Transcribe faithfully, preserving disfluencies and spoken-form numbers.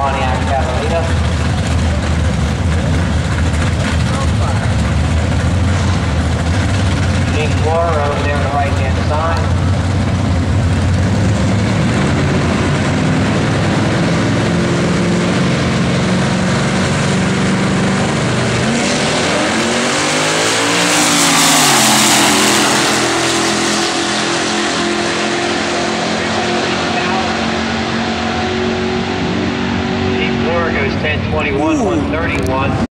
Pontiac Catalina. Explorer over there on the right hand side. Goes ten twenty-one, one thirty-one.